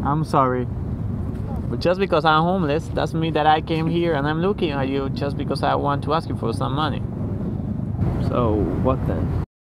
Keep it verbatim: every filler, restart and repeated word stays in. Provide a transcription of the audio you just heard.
I'm sorry. But just because I'm homeless doesn't mean that I came here and I'm looking at you just because I want to ask you for some money. So what then?